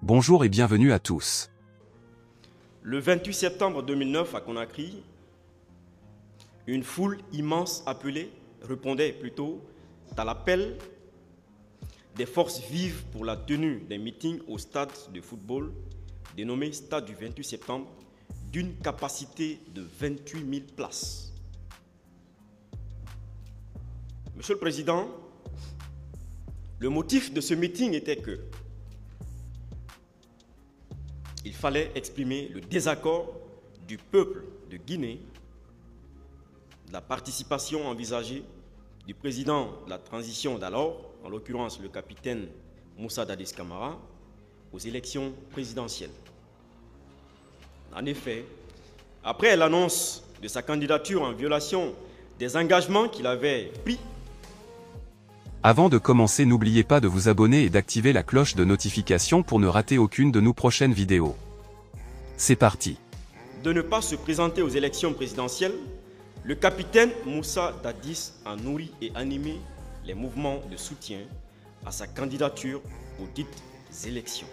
Bonjour et bienvenue à tous. Le 28 septembre 2009 à Conakry, une foule immense répondait plutôt à l'appel des forces vives pour la tenue d'un meeting au stade de football dénommé Stade du 28 septembre d'une capacité de 28 000 places. Monsieur le Président, le motif de ce meeting était que il fallait exprimer le désaccord du peuple de Guinée de la participation envisagée du président de la transition d'alors, en l'occurrence le capitaine Moussa Dadis Camara, aux élections présidentielles. En effet, après l'annonce de sa candidature en violation des engagements qu'il avait pris. Avant de commencer, n'oubliez pas de vous abonner et d'activer la cloche de notification pour ne rater aucune de nos prochaines vidéos. C'est parti. De ne pas se présenter aux élections présidentielles, le capitaine Moussa Dadis a nourri et animé les mouvements de soutien à sa candidature aux dites élections.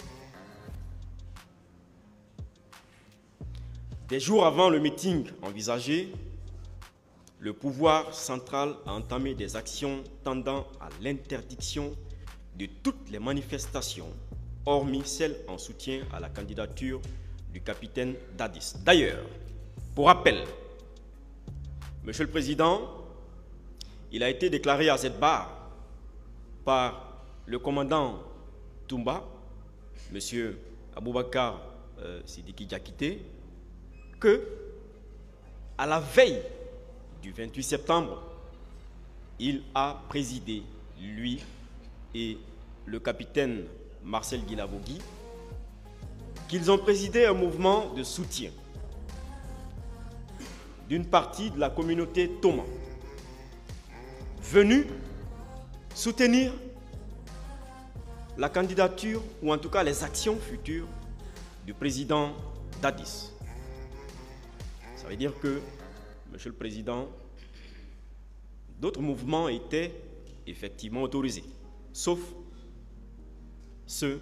Des jours avant le meeting envisagé, le pouvoir central a entamé des actions tendant à l'interdiction de toutes les manifestations, hormis celles en soutien à la candidature du capitaine Dadis. D'ailleurs, pour rappel, Monsieur le Président, il a été déclaré à cette barre par le commandant Toumba, Monsieur Aboubakar Sidiki Diakité, que, à la veille du 28 septembre, il a présidé, lui et le capitaine Marcel Guilavogui, qu'ils ont présidé un mouvement de soutien d'une partie de la communauté Toma, venue soutenir la candidature, ou en tout cas les actions futures du président Dadis. Ça veut dire que, Monsieur le Président, d'autres mouvements étaient effectivement autorisés, sauf ceux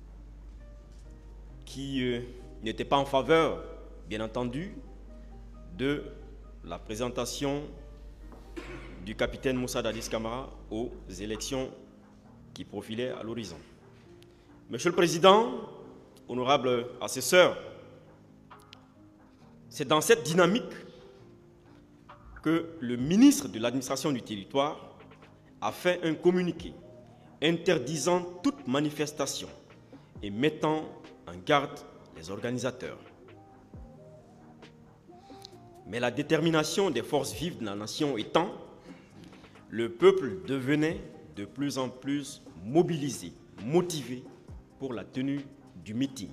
qui n'étaient pas en faveur, bien entendu, de la présentation du capitaine Moussa Dadis Camara aux élections qui profilaient à l'horizon. Monsieur le Président, honorables assesseurs, c'est dans cette dynamique que le ministre de l'administration du territoire a fait un communiqué interdisant toute manifestation et mettant en garde les organisateurs. Mais la détermination des forces vives de la nation étant, le peuple devenait de plus en plus mobilisé, motivé pour la tenue du meeting.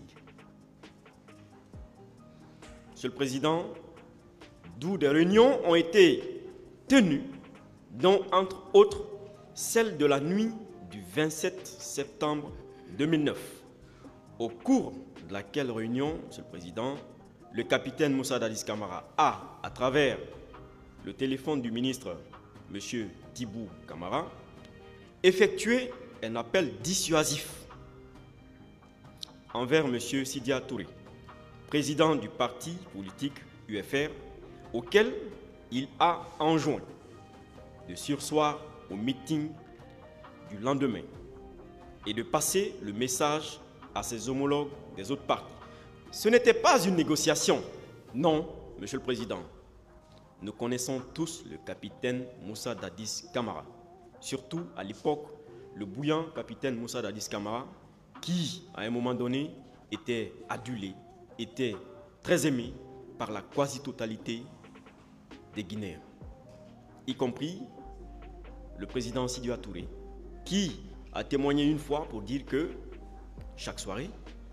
Monsieur le Président, d'où des réunions ont été tenues, dont entre autres celle de la nuit du 27 septembre 2009, au cours de laquelle réunion, Monsieur le Président, le capitaine Moussa Dadis Camara a, à travers le téléphone du ministre M. Tibou Camara, effectué un appel dissuasif envers M. Sidia Touré, président du parti politique UFR, auquel il a enjoint de surseoir au meeting du lendemain et de passer le message à ses homologues des autres partis. Ce n'était pas une négociation. Non, Monsieur le Président. Nous connaissons tous le capitaine Moussa Dadis Camara. Surtout à l'époque, le bouillant capitaine Moussa Dadis Camara, qui, à un moment donné, était adulé, était très aimé par la quasi-totalité des Guinéens, y compris le président Sidia Touré, qui a témoigné une fois pour dire que chaque soirée,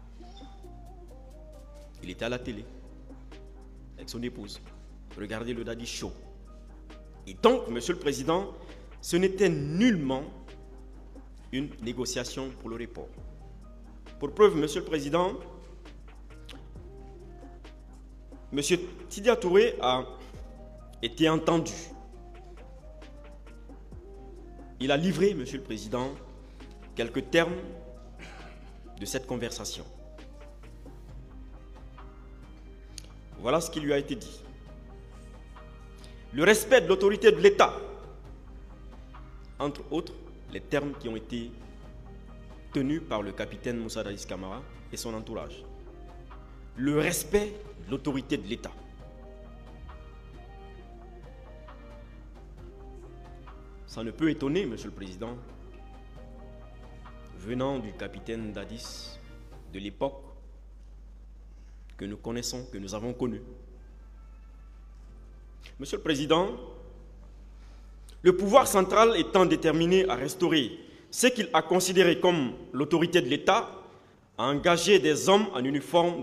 il était à la télé avec son épouse. Regardez le Dadis Show. Et donc, Monsieur le Président, ce n'était nullement une négociation pour le report. Pour preuve, Monsieur le Président, Monsieur Sidia Touré a été entendu. Il a livré, Monsieur le Président, quelques termes de cette conversation. Voilà ce qui lui a été dit. Le respect de l'autorité de l'État, entre autres les termes qui ont été tenus par le capitaine Moussa Dadis Camara et son entourage. Le respect de l'autorité de l'État. Ça ne peut étonner, Monsieur le Président, venant du capitaine Dadis de l'époque que nous connaissons, que nous avons connu. Monsieur le Président, le pouvoir central étant déterminé à restaurer ce qu'il a considéré comme l'autorité de l'État, a engagé des hommes en uniforme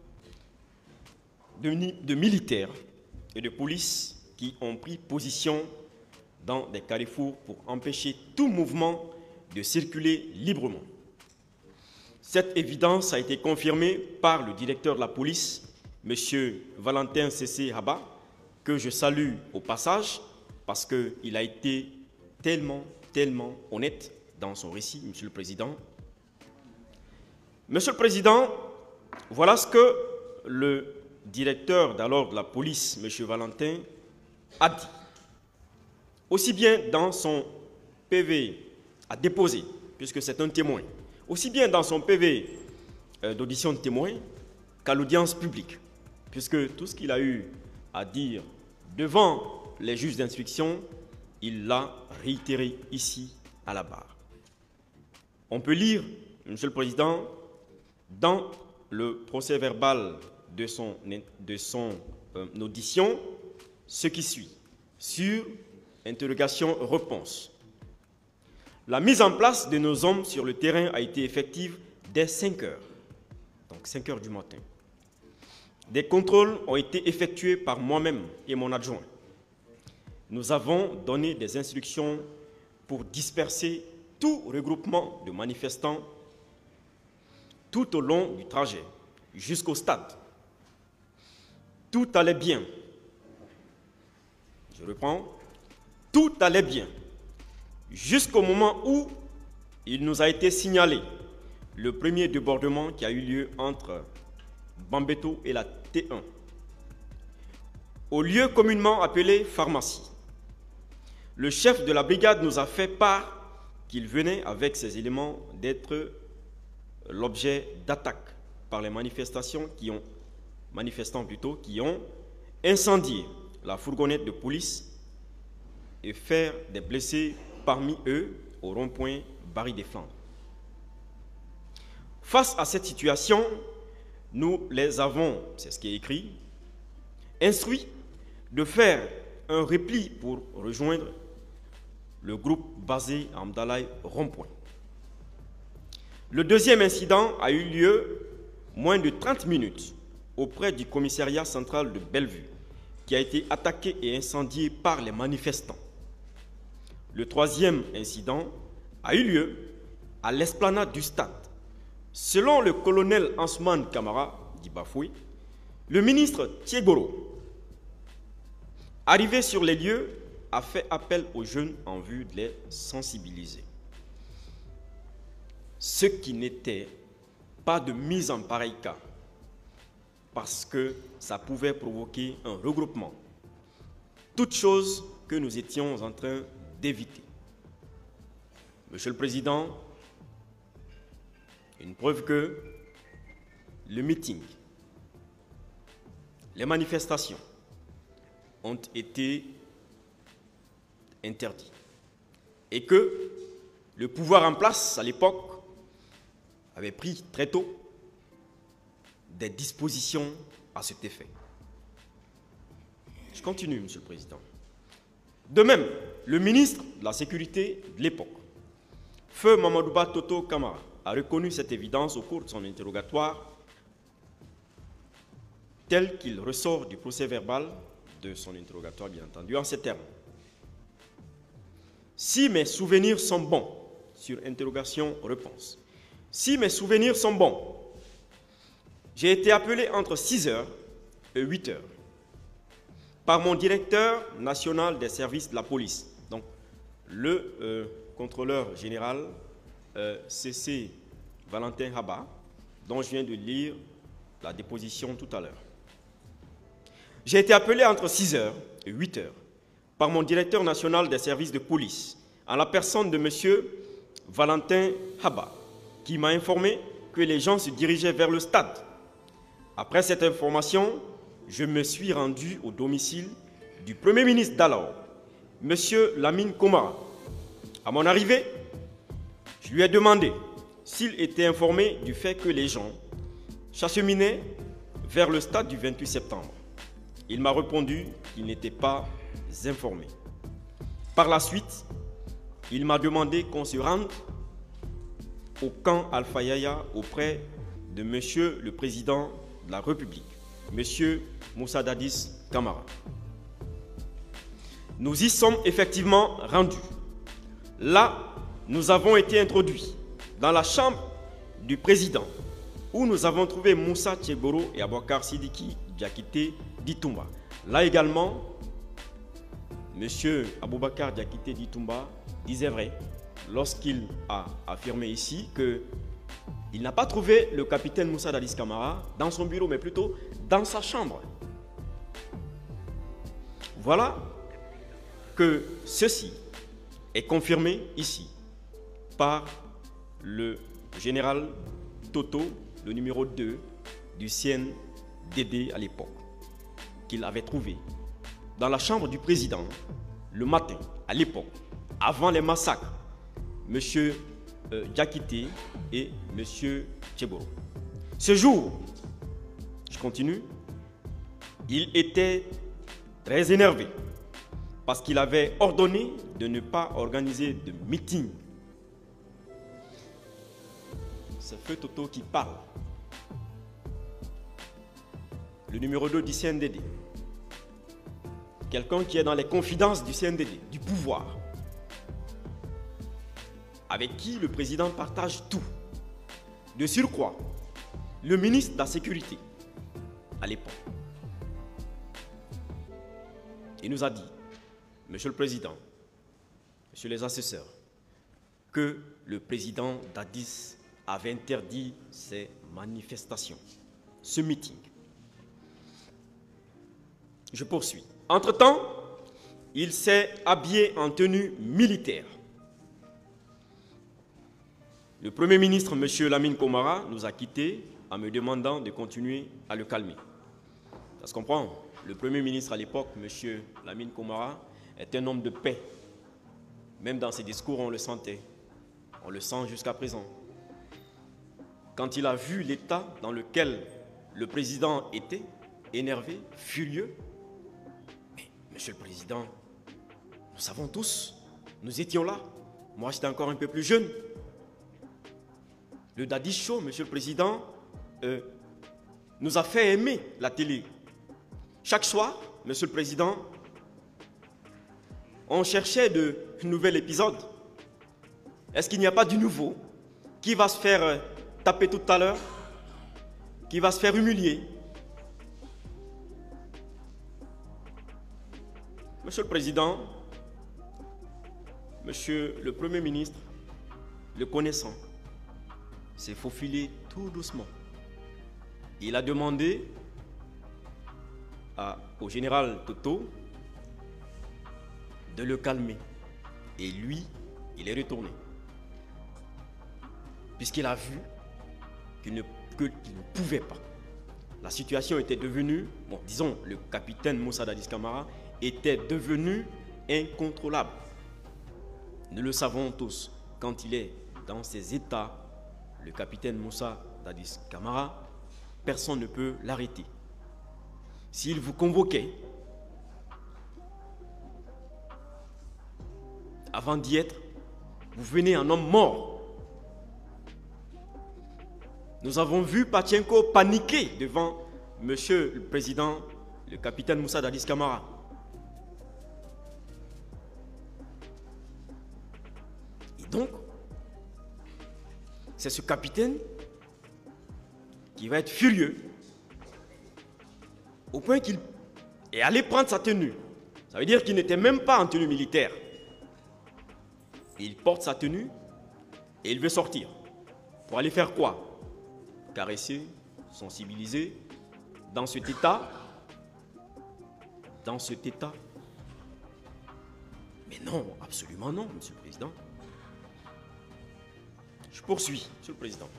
de militaires et de police qui ont pris position dans des carrefours pour empêcher tout mouvement de circuler librement. Cette évidence a été confirmée par le directeur de la police, M. Valentin Cessé Haba, que je salue au passage parce qu'il a été tellement honnête dans son récit, Monsieur le Président. Monsieur le Président, voilà ce que le directeur d'alors de la police, M. Valentin, a dit. Aussi bien dans son PV à déposer, puisque c'est un témoin, aussi bien dans son PV d'audition de témoin qu'à l'audience publique, puisque tout ce qu'il a eu à dire devant les juges d'instruction, il l'a réitéré ici à la barre. On peut lire, Monsieur le Président, dans le procès-verbal de son audition, ce qui suit, sur interrogation-réponse. La mise en place de nos hommes sur le terrain a été effective dès 5 heures, donc 5 heures du matin. Des contrôles ont été effectués par moi-même et mon adjoint. Nous avons donné des instructions pour disperser tout regroupement de manifestants tout au long du trajet, jusqu'au stade. Tout allait bien. Je reprends. Tout allait bien. Jusqu'au moment où il nous a été signalé le premier débordement qui a eu lieu entre Bambeto et la T1, au lieu communément appelé pharmacie. Le chef de la brigade nous a fait part qu'il venait avec ces éléments d'être l'objet d'attaques par les manifestants qui ont incendié la fourgonnette de police et faire des blessés parmi eux au rond-point Barry des Flandres. Face à cette situation, nous les avons, c'est ce qui est écrit, instruits de faire un repli pour rejoindre le groupe basé à Amdalaï rond-point. Le deuxième incident a eu lieu moins de 30 minutes auprès du commissariat central de Bellevue, qui a été attaqué et incendié par les manifestants. Le troisième incident a eu lieu à l'esplanade du stade. Selon le colonel Ansman Kamara d'Ibafoué, le ministre Thiegoro, arrivé sur les lieux, a fait appel aux jeunes en vue de les sensibiliser. Ce qui n'était pas de mise en pareil cas, parce que ça pouvait provoquer un regroupement. Toute chose que nous étions en train d'éviter. Monsieur le Président, une preuve que le meeting, les manifestations ont été interdits et que le pouvoir en place à l'époque avait pris très tôt des dispositions à cet effet. Je continue, Monsieur le Président. De même, le ministre de la Sécurité de l'époque, Feu Mamadouba Toto Kamara, a reconnu cette évidence au cours de son interrogatoire tel qu'il ressort du procès-verbal de son interrogatoire, bien entendu, en ces termes. Si mes souvenirs sont bons, sur interrogation-réponse, si mes souvenirs sont bons, j'ai été appelé entre 6h et 8h par mon directeur national des services de la police, donc le contrôleur général Cessé Valentin Haba, dont je viens de lire la déposition tout à l'heure. J'ai été appelé entre 6h et 8h par mon directeur national des services de police, en la personne de M. Valentin Haba, qui m'a informé que les gens se dirigeaient vers le stade. Après cette information, je me suis rendu au domicile du Premier ministre d'alors, M. Lamine Komara. À mon arrivée, je lui ai demandé s'il était informé du fait que les gens s'acheminaient vers le stade du 28 septembre. Il m'a répondu qu'il n'était pas informé. Par la suite, il m'a demandé qu'on se rende au camp Alpha Yaya auprès de M. le Président de la République, M. Moussa Dadis Camara. Nous y sommes effectivement rendus. Là, nous avons été introduits dans la chambre du président, où nous avons trouvé Moussa Tcheboro et Abouakar Sidiki Diakité Ditumba. Là également, M. Aboubakar Diakité Ditumba disait vrai lorsqu'il a affirmé ici qu'il n'a pas trouvé le capitaine Moussa Dadis Camara dans son bureau, mais plutôt dans sa chambre. Voilà que ceci est confirmé ici par le général Toto, le numéro 2 du CNDD à l'époque, qu'il avait trouvé dans la chambre du président le matin, à l'époque, avant les massacres, M. Diakité et M. Tcheboro. Ce jour, je continue, il était très énervé parce qu'il avait ordonné de ne pas organiser de meeting. C'est Feu Toto qui parle. Le numéro 2 du CNDD. Quelqu'un qui est dans les confidences du CNDD, du pouvoir. Avec qui le président partage tout. De surcroît, le ministre de la Sécurité, à l'époque, il nous a dit, Monsieur le Président, Monsieur les assesseurs, que le président Dadis avait interdit ces manifestations, ce meeting. Je poursuis. Entre-temps, il s'est habillé en tenue militaire. Le Premier ministre, M. Lamine Komara, nous a quittés en me demandant de continuer à le calmer. Ça se comprend. Le Premier ministre à l'époque, M. Lamine Komara, est un homme de paix. Même dans ses discours, on le sentait. On le sent jusqu'à présent. Quand il a vu l'état dans lequel le président était, énervé, furieux, mais Monsieur le Président, nous savons tous, nous étions là. Moi, j'étais encore un peu plus jeune. Le Dadis Show, Monsieur le Président, nous a fait aimer la télé. Chaque soir, Monsieur le Président, on cherchait de nouveaux épisodes. Est-ce qu'il n'y a pas du nouveau qui va se faire taper tout à l'heure, qui va se faire humilier? Monsieur le Président, Monsieur le Premier ministre, le connaissant, s'est faufilé tout doucement. Il a demandé au général Toto de le calmer. Et lui, il est retourné. Puisqu'il a vu qu'il ne pouvait pas. La situation était devenue, bon, disons, le capitaine Moussa Dadis Camara était devenu incontrôlable. Nous le savons tous, quand il est dans ces états, le capitaine Moussa Dadis Camara, personne ne peut l'arrêter. S'il vous convoquait, avant d'y être, vous venez en homme mort. Nous avons vu Pachenko paniquer devant Monsieur le Président, le capitaine Moussa Dadis Camara. Et donc, c'est ce capitaine qui va être furieux au point qu'il est allé prendre sa tenue. Ça veut dire qu'il n'était même pas en tenue militaire. Il porte sa tenue et il veut sortir. Pour aller faire quoi? Caresser, sensibiliser, dans cet état? Dans cet état? Mais non, absolument non, Monsieur le Président. Je poursuis, Monsieur le Président.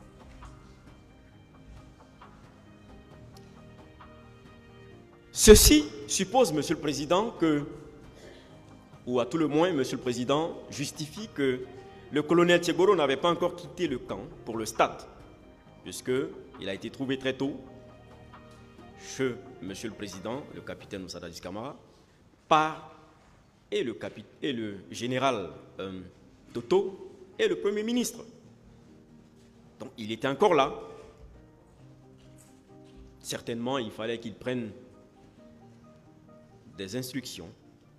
Ceci suppose, Monsieur le Président, que, ou à tout le moins, Monsieur le Président, justifie que le colonel Tchegboro n'avait pas encore quitté le camp pour le stade, puisqu'il a été trouvé très tôt chez Monsieur le Président, le capitaine Moussa Dadis Camara, par et le général Toto et le Premier ministre. Donc il était encore là. Certainement, il fallait qu'il prenne des instructions,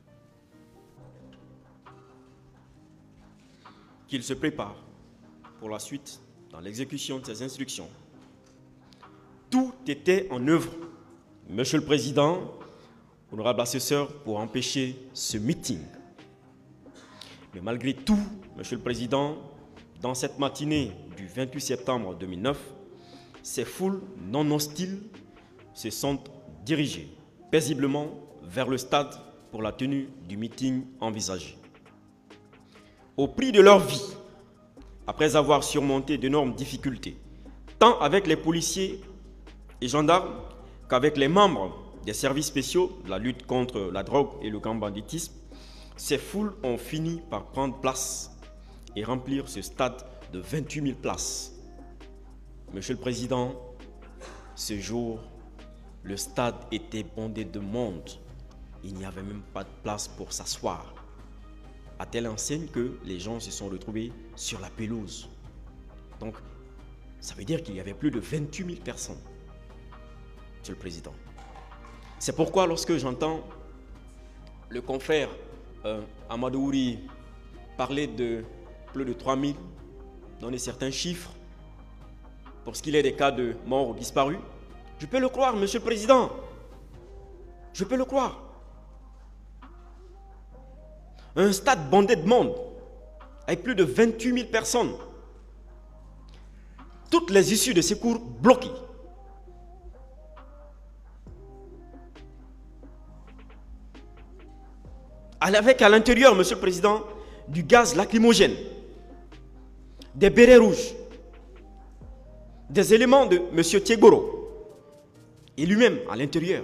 qu'il se prépare pour la suite dans l'exécution de ces instructions. Tout était en œuvre, Monsieur le Président, honorable assesseur, pour empêcher ce meeting. Mais malgré tout, Monsieur le Président, dans cette matinée du 28 septembre 2009, ces foules non hostiles se sont dirigées paisiblement vers le stade pour la tenue du meeting envisagé. Au prix de leur vie, après avoir surmonté d'énormes difficultés, tant avec les policiers et gendarmes qu'avec les membres des services spéciaux de la lutte contre la drogue et le grand banditisme, ces foules ont fini par prendre place et remplir ce stade de 28 000 places. Monsieur le Président, ce jour, le stade était bondé de monde. Il n'y avait même pas de place pour s'asseoir. À telle enseigne que les gens se sont retrouvés sur la pelouse. Donc, ça veut dire qu'il y avait plus de 28 000 personnes, Monsieur le Président. C'est pourquoi lorsque j'entends le confrère Amadou Ouri parler de plus de 3 000, donner certains chiffres pour ce qu'il est des cas de morts ou disparus, je peux le croire, Monsieur le Président. Je peux le croire. Un stade bondé de monde, avec plus de 28 000 personnes. Toutes les issues de secours bloquées. Avec à l'intérieur, Monsieur le Président, du gaz lacrymogène, des bérets rouges, des éléments de Monsieur Tchegboro et lui-même à l'intérieur.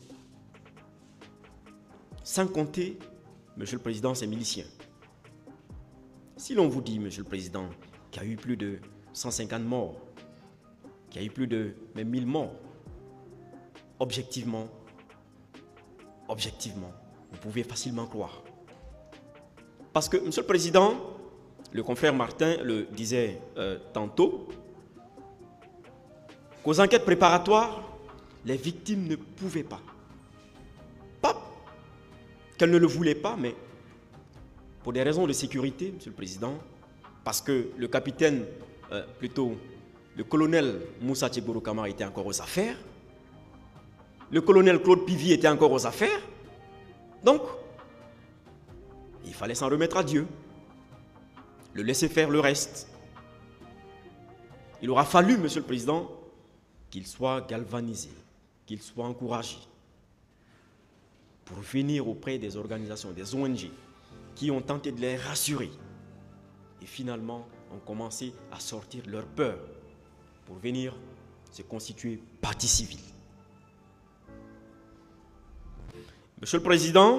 Sans compter, Monsieur le Président, ses miliciens. Si l'on vous dit, Monsieur le Président, qu'il y a eu plus de 150 morts, qu'il y a eu plus de même 1000 morts, objectivement, vous pouvez facilement croire. Parce que, Monsieur le Président, le confrère Martin le disait tantôt, qu'aux enquêtes préparatoires, les victimes ne pouvaient pas qu'elles ne le voulaient pas, mais pour des raisons de sécurité, Monsieur le Président, parce que le capitaine, le colonel Moussa Tchegboro Camara était encore aux affaires, le colonel Claude Pivy était encore aux affaires, donc il fallait s'en remettre à Dieu, le laisser faire le reste. Il aura fallu, Monsieur le Président, qu'il soit galvanisé, qu'il soit encouragé, pour venir auprès des organisations, des ONG, qui ont tenté de les rassurer. Et finalement, ont commencé à sortir leur peur pour venir se constituer partie civile. Monsieur le Président,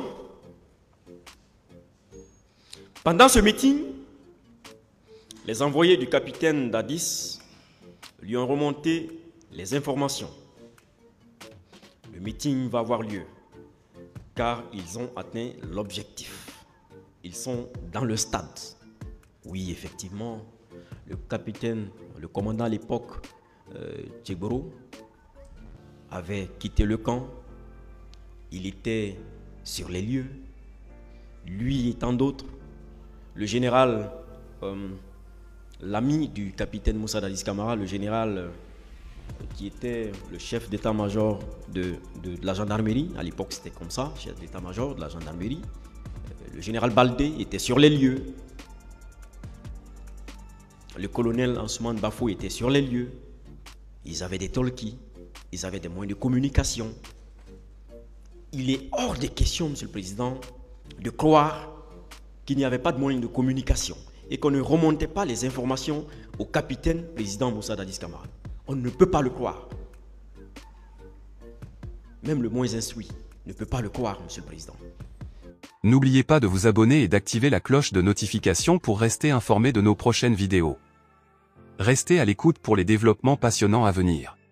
pendant ce meeting, les envoyés du capitaine Dadis lui ont remonté les informations. Le meeting va avoir lieu, car ils ont atteint l'objectif. Ils sont dans le stade. Oui, effectivement, le capitaine, le commandant à l'époque, Tchegboro, avait quitté le camp. Il était sur les lieux. Lui et tant d'autres. Le général, l'ami du capitaine Moussa Dadis Camara, le général qui était le chef d'état-major de la gendarmerie, à l'époque c'était comme ça, chef d'état-major de la gendarmerie, le général Baldé était sur les lieux. Le colonel Ansoumane Bafo était sur les lieux. Ils avaient des talkies, ils avaient des moyens de communication. Il est hors de question, Monsieur le Président, de croire qu'il n'y avait pas de moyens de communication et qu'on ne remontait pas les informations au capitaine président Moussa Dadis Camara. On ne peut pas le croire. Même le moins instruit ne peut pas le croire, Monsieur le Président. N'oubliez pas de vous abonner et d'activer la cloche de notification pour rester informé de nos prochaines vidéos. Restez à l'écoute pour les développements passionnants à venir.